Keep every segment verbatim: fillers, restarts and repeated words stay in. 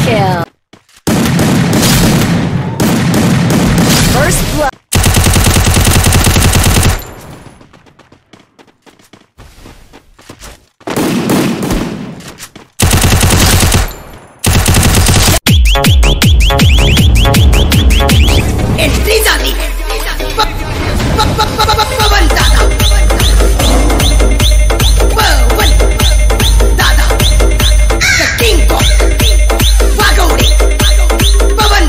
kill. First blood. Entry झाली पवन दादा पवन दादा the king of वागोडी पवन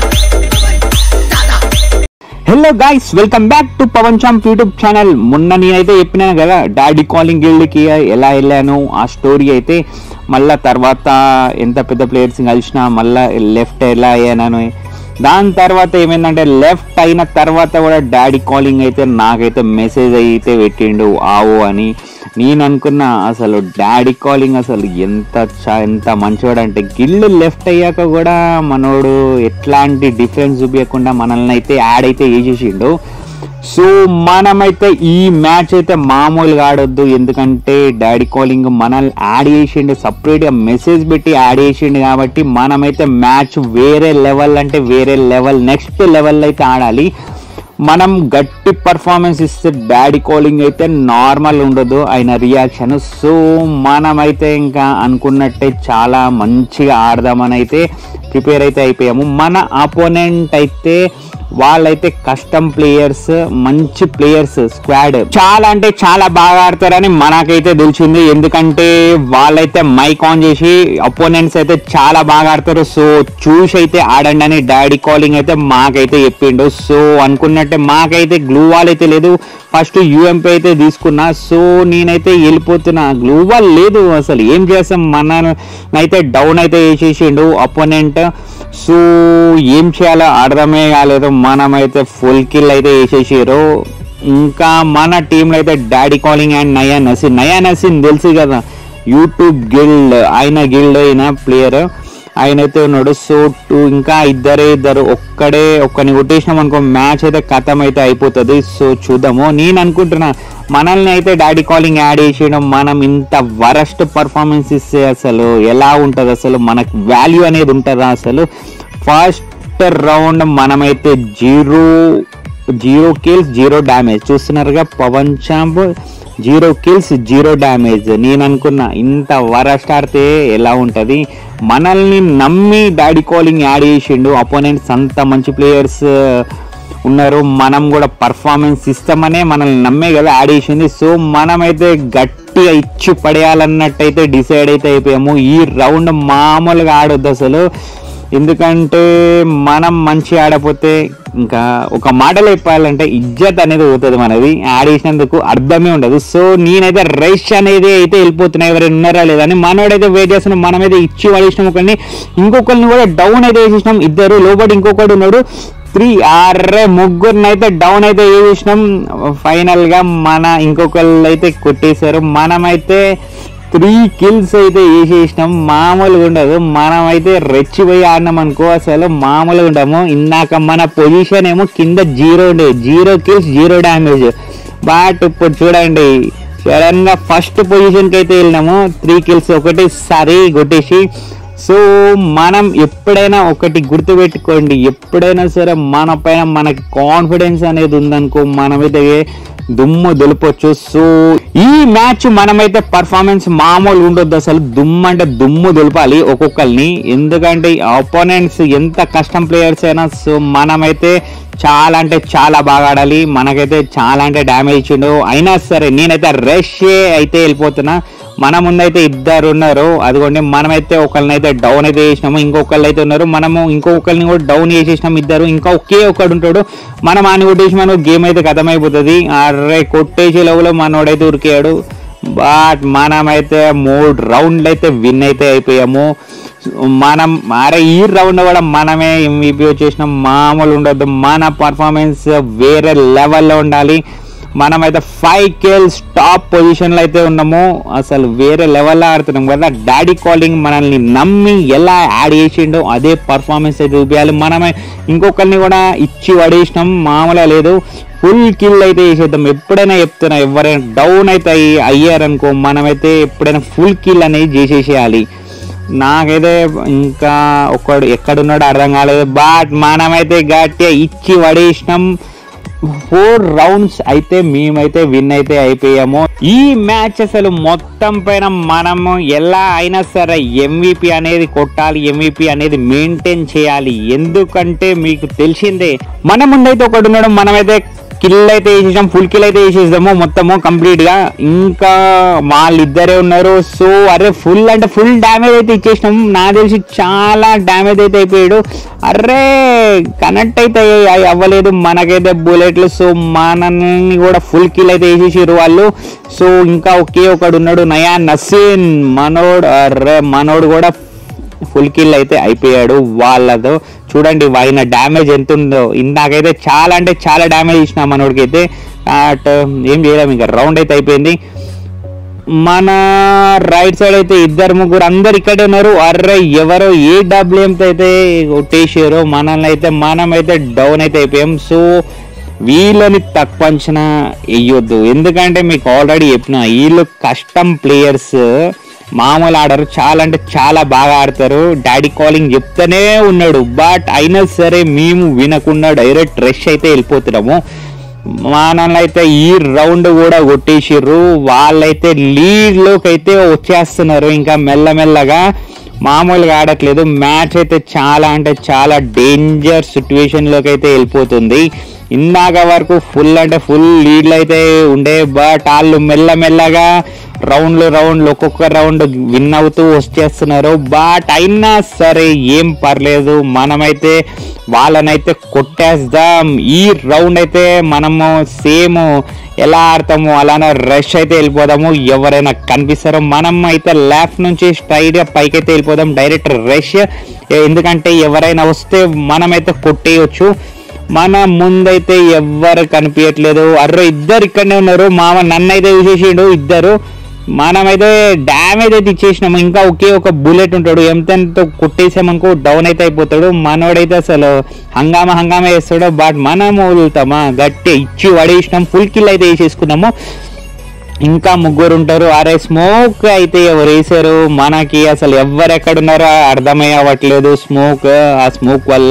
दादा. Hello guys, welcome back to Pavan champ YouTube channel. మొన్న నేనైతే చెప్పినాను కదా డాడీ కాలింగ్ గిల్డ్కి ఎలా వెళ్ళాను ఆ స్టోరీ అయితే, మళ్ళీ తర్వాత ఎంత పెద్ద ప్లేయర్స్ కలిసినా మళ్ళీ లెఫ్ట్ ఎలా అయ్యాను. దాని తర్వాత ఏమైందంటే లెఫ్ట్ అయిన తర్వాత కూడా డాడీ కాలింగ్ అయితే నాకైతే మెసేజ్ అయితే పెట్టిండు ఆవో అని. నేను అనుకున్నా అసలు డాడీ కాలింగ్ అసలు ఎంత ఎంత మంచివాడు అంటే, గిల్డ్ లెఫ్ట్ అయ్యాక కూడా మనోడు ఎట్లాంటి డిఫరెన్స్ చూపించకుండా మనల్ని అయితే యాడ్ అయితే చేసేసిండు. సో మనమైతే ఈ మ్యాచ్ అయితే మామూలుగా ఆడొద్దు, ఎందుకంటే డాడీ కాలింగ్ మనల్ని యాడ్ చేసిండు, సపరేట్గా మెసేజ్ పెట్టి యాడ్ చేసిండు. కాబట్టి మనమైతే మ్యాచ్ వేరే లెవెల్ అంటే వేరే లెవెల్ నెక్స్ట్ లెవెల్ అయితే ఆడాలి. మనం గట్టి పర్ఫార్మెన్స్ ఇస్తే డాడీ కాలింగ్ అయితే నార్మల్ ఉండదు ఆయన రియాక్షన్. సో మనమైతే ఇంకా అనుకున్నట్టే చాలా మంచిగా ఆడదామని అయితే ప్రిపేర్ అయితే అయిపోయాము. మన అపోనెంట్ అయితే వాళ్ళైతే కస్టమ్ ప్లేయర్స్, మంచి ప్లేయర్స్, స్క్వాడ్ చాలా అంటే చాలా బాగా ఆడతారని మనకైతే తెలిసింది. ఎందుకంటే వాళ్ళైతే మైక్ ఆన్ చేసి అపోనెంట్స్ అయితే చాలా బాగా ఆడతారు, సో చూసి అయితే ఆడండి అని డాడీ కాలింగ్ అయితే మాకైతే చెప్పిండు. సో అనుకున్నట్టే మాకైతే గ్లూ వాల్ అయితే లేదు, ఫస్ట్ యూఎంపీ అయితే తీసుకున్నా. సో నేనైతే వెళ్ళిపోతున్నా, గ్లూ వాల్ లేదు, అసలు ఏం చేస్తాం, మననైతే డౌన్ అయితే వేసేసిండు అపోనెంట్. సో ఏం చేయాలో అర్థమే కాలేదు, మనమైతే ఫుల్ కిల్ అయితే వేసేసారు. ఇంకా మన టీంలో అయితే డాడీ కాలింగ్ అండ్ నయా నసీన్, నయా నసీన్ తెలుసు కదా యూట్యూబ్ గిల్డ్, ఆయన గిల్డ్ అయిన ప్లేయర్ ఆయన అయితే ఉన్నాడు. సో టూ ఇంకా ఇద్దరే ఇద్దరు, ఒక్కడే ఒక్కని కొట్టేసినాం అనుకో మ్యాచ్ అయితే ఖతం అయితే అయిపోతుంది. సో చూద్దాము. నేను అనుకుంటున్నా మనల్ని అయితే డాడీ కాలింగ్ యాడ్ చేసేయడం, మనం ఇంత వరస్ట్ పర్ఫార్మెన్స్ ఇస్తే అసలు ఎలా ఉంటుంది, అసలు మనకు వాల్యూ అనేది ఉంటుందా అసలు. ఫస్ట్ రౌండ్ మనమైతే zero zero kills zero damage చూస్తున్నారుగా, Pavan champ zero kills zero damage. నేను అనుకున్నా ఇంత వరస్ట్ ఆడితే ఎలా ఉంటుంది, మనల్ని నమ్మి డాడీ కాలింగ్ యాడ్ చేసిండు. అపోనెంట్స్ అంత మంచి ప్లేయర్స్ ఉన్నారు, మనం కూడా పర్ఫార్మెన్స్ ఇస్తామనే మనల్ని నమ్మే కదా యాడ్ చేసింది. సో మనమైతే గట్టిగా ఇచ్చి పడేయాలన్నట్టయితే డిసైడ్ అయితే అయిపోయాము. ఈ రౌండ్ మామూలుగా ఆడొద్దు అసలు, ఎందుకంటే మనం మంచి ఆడపోతే ఇంకా ఒక మాటలో చెప్పాలంటే ఇజ్జత్ అనేది పోతుంది మనది, యాడ్ చేసినందుకు అర్థమే ఉండదు. సో నేనైతే రైష్ అనేది అయితే వెళ్ళిపోతున్నాయి, ఎవరైనా ఉన్నారా లేదా అని. మనోడైతే వెయిట్ చేస్తున్నాం, మనమైతే ఇచ్చి పడేసినాం ఒకరిని, ఇంకొకరిని కూడా డౌన్ అయితే వేసేసినాం. ఇద్దరు లోపల ఇంకొకటి ఉన్నాడు, త్రీ ఆర్రే ముగ్గురిని అయితే డౌన్ అయితే వేసేసినాం. ఫైనల్ గా మన ఇంకొకళ్ళు అయితే కొట్టేశారు. మనమైతే త్రీ కిల్స్ అయితే వేసేసినాం, మామూలుగా ఉండదు. మనమైతే రెచ్చిపోయి ఆడినాం అనుకో అసలు మామూలుగా ఉండము. ఇందాక మన పొజిషన్ ఏమో కింద జీరో ఉండే, zero kills zero damage. But ఇప్పుడు చూడండి సడన్ గా ఫస్ట్ పొజిషన్ కి అయితే వెళ్ళినాము, త్రీ కిల్స్ ఒకటేసారి కొట్టేసి. సో మనం ఎప్పుడైనా ఒకటి గుర్తుపెట్టుకోండి, ఎప్పుడైనా సరే మన పైన మనకి కాన్ఫిడెన్స్ అనేది ఉందనుకో మనమైతే దుమ్ము దులపొచ్చు. సో ఈ మ్యాచ్ మనమైతే పర్ఫార్మెన్స్ మామూలు ఉండొద్దు అసలు, దుమ్ము అంటే దుమ్ము దులపాలి ఒక్కొక్కరిని, ఎందుకంటే అపోనెంట్స్ ఎంత కష్టం ప్లేయర్స్ అయినా. సో మనమైతే చాలా అంటే చాలా బాగా ఆడాలి, మనకైతే చాలా అంటే డ్యామేజ్ ఇచ్చిండు. అయినా సరే నేనైతే రష్ అయితే వెళ్ళిపోతున్నా. మన ముందైతే ఇద్దరు ఉన్నారు, అదిగోండి మనమైతే ఒకరిని అయితే డౌన్ అయితే చేసినాము, ఇంకొకళ్ళు అయితే ఉన్నారు, మనము ఇంకొకరిని కూడా డౌన్ చేసేసినాం ఇద్దరు, ఇంకా ఒకే ఒకడు ఉంటాడు. మనం ఆయన కొట్టేసి మన గేమ్ అయితే ఖతమైపోతుంది. అరే కొట్టేసే లెవెల్లో మనోడైతే ఉరికాడు. బట్ మనమైతే మూడు రౌండ్లు అయితే విన్ అయితే అయిపోయాము. మనం అరే ఈ రౌండ్ కూడా మనమే ఎంవీపీ వచ్చేసినాం, మామూలు ఉండొద్దు, మన పర్ఫార్మెన్స్ వేరే లెవెల్లో ఉండాలి. మనమైతే ఫైవ్ కిల్స్ టాప్ పొజిషన్లో అయితే ఉన్నాము, అసలు వేరే లెవెల్లో ఆడుతున్నాం కదా. డాడీ కాలింగ్ మనల్ని నమ్మి ఎలా యాడ్ చేసిండో అదే పర్ఫార్మెన్స్ అయితే చూపించాలి. మనమే ఇంకొకరిని కూడా ఇచ్చి పడేసినాం, మామూలుగా లేదు. ఫుల్ కిల్ అయితే చేసేద్దాం. ఎప్పుడైనా చెప్తున్నా, ఎవరైనా డౌన్ అయితే అయ్యారనుకో మనమైతే ఎప్పుడైనా ఫుల్ కిల్ అనేది చేసేసేయాలి. నాకైతే ఇంకా ఒక్కడు ఎక్కడున్నాడో అర్థం కాలేదు. బట్ మనమైతే గట్టిగా ఇచ్చి పడేసినాం. ఫోర్ రౌండ్స్ అయితే మేమైతే విన్ అయితే అయిపోయాము. ఈ మ్యాచ్ అసలు మొత్తం పైన మనము ఎలా అయినా సరే ఎంవిపి అనేది కొట్టాలి, ఎంవిపి అనేది మెయింటైన్ చేయాలి. ఎందుకంటే మీకు తెలిసిందే మన ముందైతే ఒకటి ఉన్నాడు, మనమైతే కిల్ అయితే వేసేసాం, ఫుల్ కిల్ అయితే వేసేసాము మొత్తము కంప్లీట్ గా. ఇంకా వాళ్ళిద్దరే ఉన్నారు. సో అరే ఫుల్ అంటే ఫుల్ డ్యామేజ్ అయితే ఇచ్చేసినాము. నాకు తెలిసి చాలా డ్యామేజ్ అయితే అయిపోయాడు. అరే కనెక్ట్ అయితే అవ్వలేదు మనకైతే బుల్లెట్లు. సో మనని కూడా ఫుల్ కిల్ అయితే వేసేసారు వాళ్ళు. సో ఇంకా ఒకే ఒకడు ఉన్నాడు నయా నసీన్ మనోడు. అరే మనోడు కూడా ఫుల్ కిల్ అయితే అయిపోయాడు వాళ్ళతో. చూడండి ఆయన డ్యామేజ్ ఎంత ఉందో. ఇందాకైతే చాలా అంటే చాలా డ్యామేజ్ ఇచ్చిన మనోడికి అయితే. అట్ ఏం చేయలేము, ఇంకా రౌండ్ అయితే అయిపోయింది. మన రైట్ సైడ్ అయితే ఇద్దరు ముగ్గురు అందరు ఇక్కడే ఉన్నారు. అర్రే ఎవరో ఏ డబ్ల్యూఎంతో అయితే కొట్టేసారో మనల్ని అయితే మనమైతే డౌన్ అయితే అయిపోయాం. సో వీళ్ళని తక్కువ అంచనా వేయొద్దు, ఎందుకంటే మీకు ఆల్రెడీ చెప్పిన వీళ్ళు కస్టమ్ ప్లేయర్స్, మామూలు ఆడరు, చాలా అంటే చాలా బాగా ఆడతారు. డాడీ కాలింగ్ చెప్తూనే ఉన్నాడు, బట్ అయినా సరే మేము వినకుండా డైరెక్ట్ రష్ అయితే వెళ్ళిపోతున్నాము. మనల్ని అయితే ఈ రౌండ్ కూడా కొట్టేసిర్రు. వాళ్ళైతే లీడ్లోకి అయితే వచ్చేస్తున్నారు ఇంకా మెల్లమెల్లగా, మామూలుగా ఆడట్లేదు. మ్యాచ్ అయితే చాలా అంటే చాలా డేంజర్ సిచ్యువేషన్లోకి అయితే వెళ్ళిపోతుంది. ఇందాక వరకు ఫుల్ అంటే ఫుల్ లీడ్లు అయితే ఉండే, బట్ వాళ్ళు మెల్లమెల్లగా రౌండ్లు రౌండ్లు ఒక్కొక్క రౌండ్ విన్ అవుతూ వచ్చేస్తున్నారు. బట్ అయినా సరే ఏం పర్లేదు, మనమైతే వాళ్ళనైతే కొట్టేద్దాం. ఈ రౌండ్ అయితే మనము సేమ్ ఎలా ఆడతాము అలానే రష్ అయితే వెళ్ళిపోదాము. ఎవరైనా కనిపిస్తారో మనం అయితే లెఫ్ట్ నుంచి స్ట్రైట్గా పైకి అయితే వెళ్ళిపోదాం, డైరెక్ట్ రష్. ఎందుకంటే ఎవరైనా వస్తే మనమైతే కొట్టేయచ్చు. మన ముందైతే ఎవ్వరు కనిపించట్లేదు. అర్రే ఇద్దరు ఇక్కడనే ఉన్నారు. మామ నన్ను అయితే చూసేసిండు ఇద్దరు. మనమైతే డ్యామేజ్ అయితే ఇచ్చేసినాము. ఇంకా ఒకే ఒక బుల్లెట్ ఉంటాడు, ఎంతెంత కొట్టేసామనుకో డౌన్ అయితే అయిపోతాడు. మనోడైతే అసలు హంగామా హంగామా వేస్తాడు. బట్ మనం వదులుతామా, గట్టి ఇచ్చి పడేసినాం. ఫుల్ కిల్ అయితే వేసేసుకున్నాము. ఇంకా ముగ్గురు ఉంటారు. అరే స్మోక్ అయితే ఎవరు వేసారు, మనకి అసలు ఎవరు ఎక్కడున్నారో అర్థమయ్యవట్లేదు స్మోక్. ఆ స్మోక్ వల్ల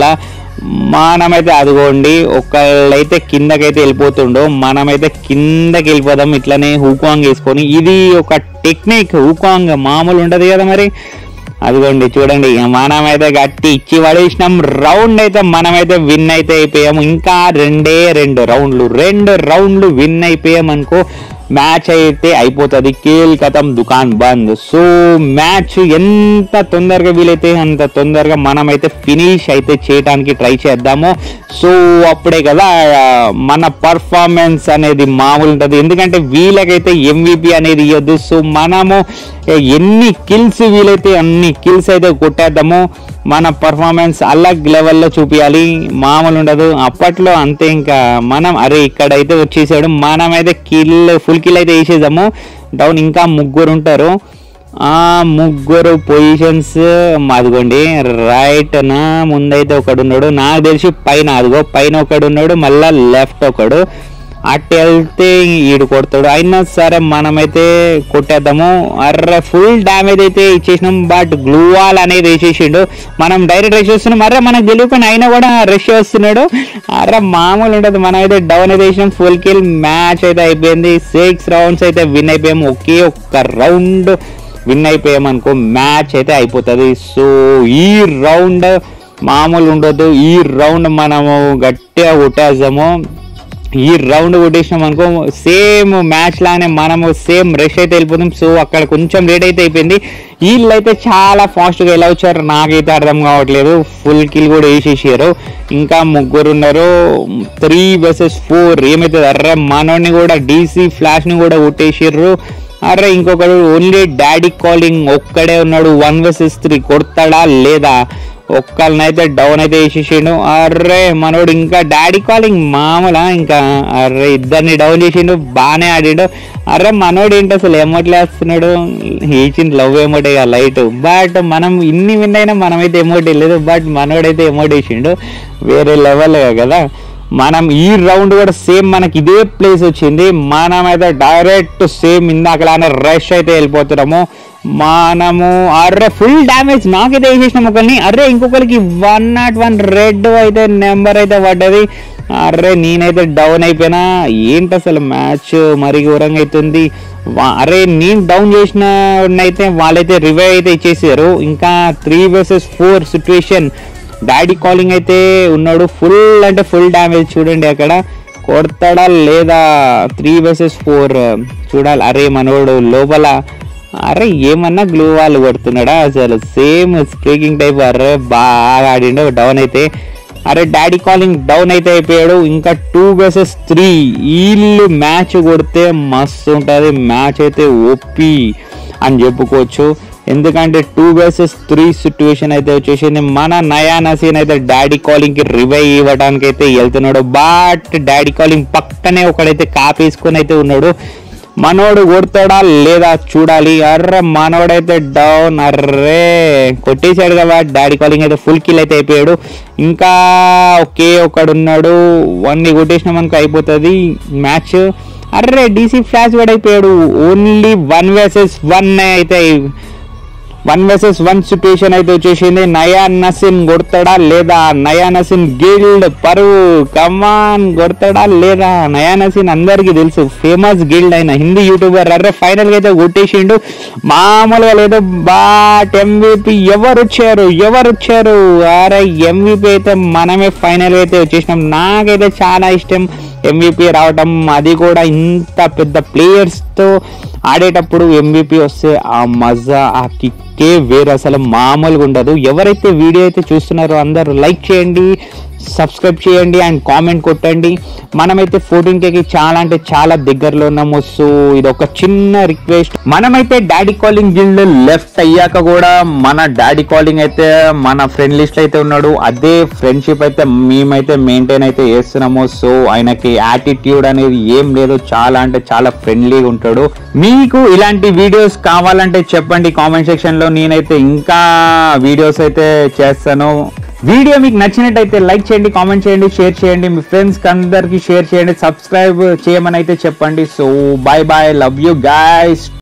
మనమైతే అదిగోండి ఒకళ్ళైతే కిందకైతే వెళ్ళిపోతుండో, మనమైతే కిందకి వెళ్ళిపోదాం ఇట్లనే హూకాంగ్ వేసుకొని. ఇది ఒక టెక్నిక్, హూకాంగ్ మామూలు ఉండదు కదా మరి. అదిగోండి చూడండి, మనమైతే గట్టి ఇచ్చి పడేసినాం. రౌండ్ అయితే మనమైతే విన్ అయితే అయిపోయాము. ఇంకా రెండే రెండు రౌండ్లు రెండు రౌండ్లు విన్ అయిపోయాం అనుకో, మ్యాచ్ అయితే అయిపోతుంది. కేల్ కథం దుకాన్ బంద్. సో మ్యాచ్ ఎంత తొందరగా వీలైతే అంత తొందరగా మనమైతే ఫినిష్ అయితే చేయడానికి ట్రై చేద్దాము. సో అప్పుడే కదా మన పర్ఫార్మెన్స్ అనేది మామూలు ఉంటుంది. ఎందుకంటే వీళ్ళకైతే ఎంవిపి అనేది ఇవ్వద్దు. సో మనము ఎన్ని కిల్స్ వీలైతే అన్ని కిల్స్ అయితే కొట్టేద్దాము. మన పర్ఫార్మెన్స్ అలగ్ లెవెల్లో చూపించాలి, మామూలు ఉండదు. అప్పట్లో అంతే. ఇంకా మనం అరే ఇక్కడైతే వచ్చేసాడు, మనమైతే కిల్ ఫుల్ కిల్ అయితే వేసేద్దాము. డౌన్ ఇంకా ముగ్గురు ఉంటారు. ఆ ముగ్గురు పొజిషన్స్ అదిగోండి, రైట్ నా ముందైతే ఒకడు ఉన్నాడు, నాకు తెలిసి పైన అదిగో పైన ఒకడు ఉన్నాడు, మళ్ళా లెఫ్ట్ ఒకడు. అటు వెళ్తే ఈడు కొడతాడు. అయినా సరే మనమైతే కొట్టేద్దాము. అర్రే ఫుల్ డ్యామేజ్ అయితే ఇచ్చేసినాం. బట్ గ్లూ వాల్ అనేది వేసేసిండు. మనం డైరెక్ట్ రష్ వస్తున్నాం. అర్రే మనకు తెలియకుండా అయినా కూడా రష్ వస్తున్నాడు. అర్రే మామూలు ఉంటుంది. మనం అయితే డౌన్ అయితే వేసినాం. Full kill. మ్యాచ్ అయితే అయిపోయింది. సిక్స్ రౌండ్స్ అయితే విన్ అయిపోయాము. ఒకే ఒక్క రౌండ్ విన్ అయిపోయాము అనుకో, మ్యాచ్ అయితే అయిపోతుంది. సో ఈ రౌండ్ మామూలు ఉండొద్దు. ఈ రౌండ్ మనము గట్టిగా కొట్టేద్దాము. ఈ రౌండ్ కొట్టేసినాం అనుకో, సేమ్ మ్యాచ్ లానే మనము సేమ్ రష్ అయితే వెళ్ళిపోతాం. సో అక్కడ కొంచెం లేట్ అయితే అయిపోయింది. వీళ్ళు అయితే చాలా ఫాస్ట్గా ఎలా వచ్చారు నాకైతే అర్థం కావట్లేదు. ఫుల్ కిల్ కూడా వేసేసారు. ఇంకా ముగ్గురు ఉన్నారు. త్రీ వర్సెస్ ఫోర్ ఏమైతే. అర్రే మనోని కూడా డీసీ ఫ్లాష్ని కూడా కొట్టేసారు. అర్రే ఇంకొకడు ఓన్లీ డాడీ కాలింగ్ ఒక్కడే ఉన్నాడు. వన్ వర్సెస్ త్రీ కొడతాడా లేదా? ఒక్కళ్ళనైతే డౌన్ అయితే వేసేసిండు. అర్రే మనోడు ఇంకా డాడీ కాలింగ్ మామూలా. ఇంకా అర్రే ఇద్దరిని డౌన్ చేసిండు, బాగానే ఆడిండు. అర్రే మనోడు ఏంటి అసలు ఎమోట్లు వేస్తున్నాడు, వేసింది లవ్ ఎమోటే లైట్. బట్ మనం ఇన్ని విన్ అయినా మనమైతే ఎమోట్ వెళ్ళలేదు. బట్ మనోడైతే ఎమోట్ వేసిండు, వేరే లెవెల్ కదా. మనం ఈ రౌండ్ కూడా సేమ్ మనకి ఇదే ప్లేస్ వచ్చింది. మనం అయితే డైరెక్ట్ సేమ్ ఇందాకలానే రష్ అయితే వెళ్ళిపోతున్నాము. మనము అర్రే ఫుల్ డ్యామేజ్ నాకైతే వేసేసినాం ఒకరిని. అర్రే ఇంకొకరికి వన్ నాట్ వన్ రెడ్ అయితే నెంబర్ అయితే పడ్డది. అర్రే నేనైతే డౌన్ అయిపోయినా. ఏంటి అసలు మ్యాచ్ మరి ఘోరంగా అవుతుంది. అరే నేను డౌన్ చేసిన అయితే వాళ్ళైతే రివైవ్ అయితే ఇచ్చేసారు. ఇంకా three versus four situation. Daddy calling అయితే ఉన్నాడు. ఫుల్ అంటే ఫుల్ డ్యామేజ్ చూడండి అక్కడ. కొడతాడా లేదా? త్రీ వర్సెస్ ఫోర్ చూడాలి. అరే మనోడు లోపల అరే ఏమన్నా గ్లూ వాళ్ళు కొడుతున్నాడా అసలు? Same speaking type. అరే బాగా ఆడిండు. డౌన్ అయితే అరే డాడీ కాలింగ్ డౌన్ అయితే అయిపోయాడు. ఇంకా టూ వర్సెస్ త్రీ వీళ్ళు మ్యాచ్ కొడితే మస్తు ఉంటుంది. మ్యాచ్ అయితే ఓపీ అని చెప్పుకోవచ్చు. ఎందుకంటే టూ వర్సెస్ త్రీ సిచ్యువేషన్ అయితే వచ్చేసింది. మన నయా నసీన్ అయితే డాడీ కాలింగ్ కి రివైవ్ ఇవ్వడానికి అయితే వెళ్తున్నాడు. బట్ డాడీ కాలింగ్ పక్కనే ఒకడైతే కాపేసుకొని అయితే ఉన్నాడు. మనోడు కొడతాడా లేదా చూడాలి. Array మనోడైతే down. అర్రే కొట్టేశాడు కదా. డాడీ కాలింగ్ అయితే ఫుల్ కిల్ అయితే అయిపోయాడు. ఇంకా ఒకే ఒకడు ఉన్నాడు. వన్ని కొట్టేసినాం అనుకో అయిపోతుంది మ్యాచ్. అర్రే డీసీ ఫ్లాష్ కూడా అయిపోయాడు. ఓన్లీ వన్ వర్సెస్ వన్ అయితే వన్ వర్సెస్ వన్ సిచ్యువేషన్ అయితే వచ్చేసింది. నయా నసీన్ కొడతాడా లేదా? నయా నసీన్ గిల్డ్ పరువు కమాన్ కొడతాడా లేదా? నయా నసీన్ అందరికి తెలుసు, ఫేమస్ గిల్డ్ అయిన హిందీ యూట్యూబర్. అర్రే ఫైనల్ గా అయితే కొట్టేసిండు మామూలుగా లేదు. బాట్ ఎంవీపీ ఎవరు వచ్చారు ఎవరు వచ్చారు అరే ఎంవీపీ అయితే మనమే ఫైనల్ అయితే వచ్చేసినాం. నాకైతే చాలా ఇష్టం ఎంవీపీ రావటం. అది కూడా ఇంత పెద్ద ప్లేయర్స్ తో ఆడేటప్పుడు ఎంవీపీ వస్తే ఆ మజా ఆ కిక్కే వేరు, అసలు మామూలుగా ఉండదు. ఎవరైతే వీడియో అయితే చూస్తున్నారో అందరూ లైక్ చేయండి, సబ్స్క్రైబ్ చేయండి అండ్ కామెంట్ కొట్టండి. మనమైతే ఫోర్టీన్ కేకి చాలా అంటే చాలా దగ్గరలో ఉన్నాము. సో ఇది ఒక చిన్న రిక్వెస్ట్. మనమైతే డాడీ కాలింగ్ గిల్డ్ లెఫ్ట్ అయ్యాక కూడా మన డాడీ కాలింగ్ అయితే మన ఫ్రెండ్ లిస్ట్ అయితే ఉన్నాడు. అదే ఫ్రెండ్షిప్ అయితే మేమైతే మెయింటైన్ అయితే చేస్తున్నాము. సో ఆయనకి యాటిట్యూడ్ అనేది ఏం లేదు, చాలా అంటే చాలా ఫ్రెండ్లీగా ఉంటాడు. మీకు ఇలాంటి వీడియోస్ కావాలంటే చెప్పండి కామెంట్ సెక్షన్ లో. నేనైతే ఇంకా వీడియోస్ అయితే చేస్తాను. వీడియో మీకు నచ్చినట్టయితే లైక్ చేయండి, కామెంట్ చేయండి, షేర్ చేయండి, మీ ఫ్రెండ్స్ అందరికి షేర్ చేయండి, సబ్స్క్రైబ్ చేయమని అయితే చెప్పండి. So bye bye, love you guys.